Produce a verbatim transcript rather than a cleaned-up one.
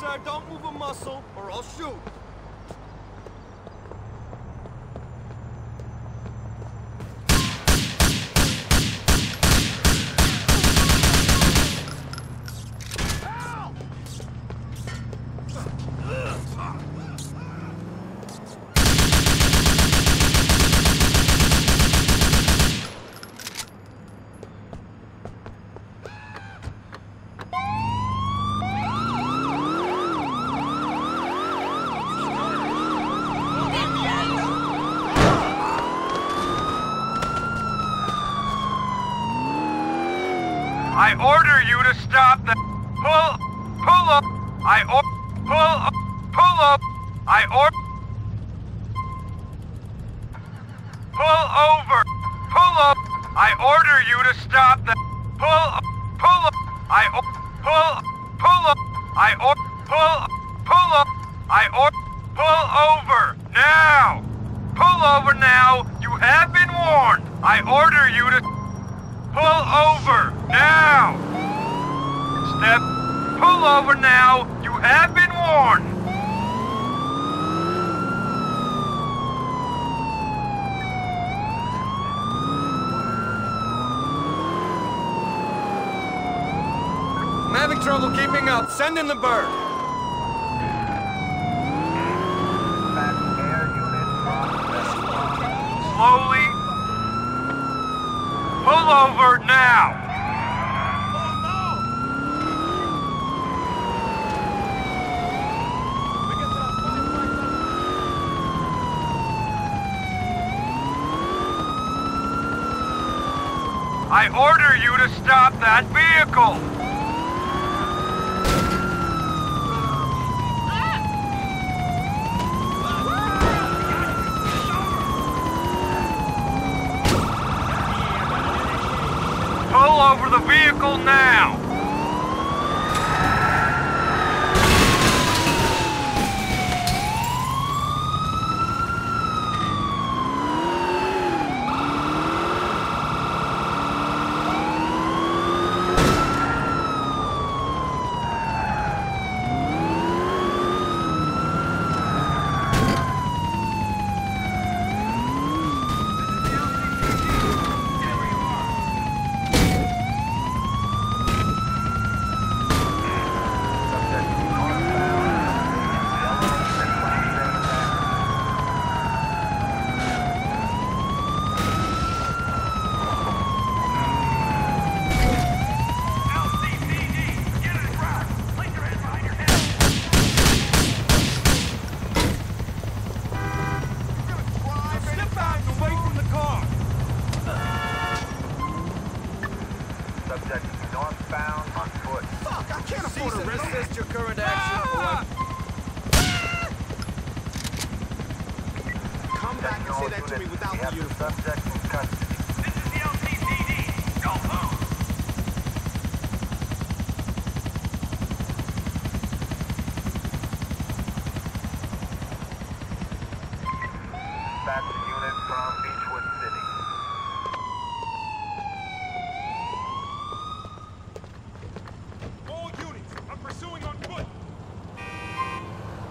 sir. Don't move a muscle, or I'll shoot. I order you to stop the pull pull up. I or pull up pull up. I or pull over. Pull up. I order you to stop the pull up pull up. I or pull pull up. I or pull pull up. I or pull over now. Pull over now. You have been warned. I order you to pull over now! Step, pull over now! You have been warned! I'm having trouble keeping up. Send in the bird. Slowly. Pull over now! I order you to stop that vehicle! Pull over the vehicle now! Subject northbound on foot. Fuck, I can't afford to resist your current action. Ah! Come back and say that to me without the uniform. Subject in custody. This is the L C C D. Go home! Dispatch the unit from Beach